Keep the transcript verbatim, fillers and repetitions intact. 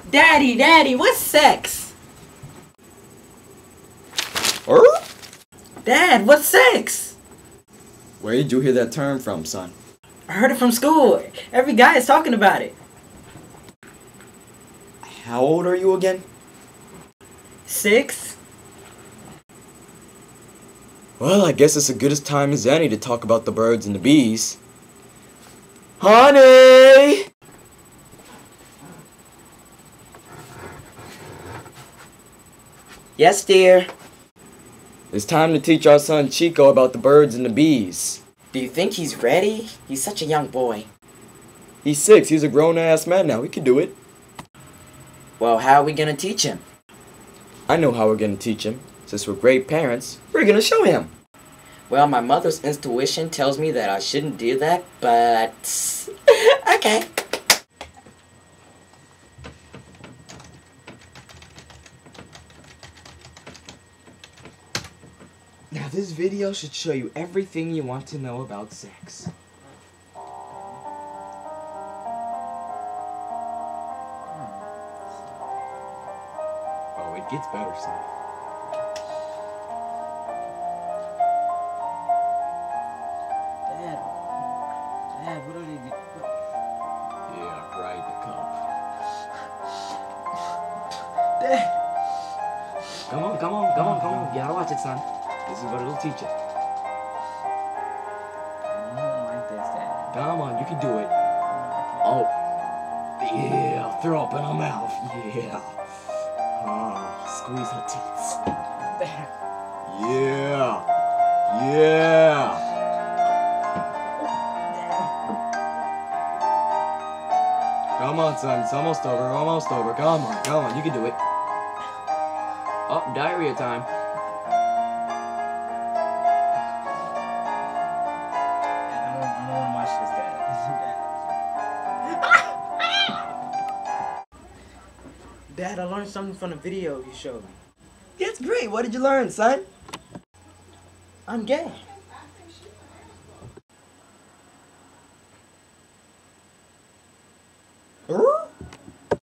Daddy, Daddy, what's sex? Er? Dad, what's sex? Where did you hear that term from, son? I heard it from school. Every guy is talking about it. How old are you again? Six? Well, I guess it's as good a time as any to talk about the birds and the bees. Honey! Yes, dear. It's time to teach our son Chico about the birds and the bees. Do you think he's ready? He's such a young boy. He's six. He's a grown-ass man now. He can do it. Well, how are we gonna teach him? I know how we're going to teach him. Since we're great parents, we're going to show him. Well, my mother's intuition tells me that I shouldn't do that, but... okay. Now this video should show you everything you want to know about sex. Oh, it gets better, son. Dad, Dad, what are they doing? Yeah, right, the cup. Dad! Come on, come on, come on, come on. You gotta watch it, son. This is what it'll teach you. I don't like this, Dad. Come on, you can do it. Oh. Yeah, throw up in her mouth. Yeah. Oh, squeeze her tits. Dad. Yeah. Yeah. Come on, son. It's almost over. Almost over. Come on. Come on. You can do it. Oh, diarrhea time. I don't, I don't want to watch this, Dad. Dad, I learned something from the video you showed me. That's great. What did you learn, son? I'm gay.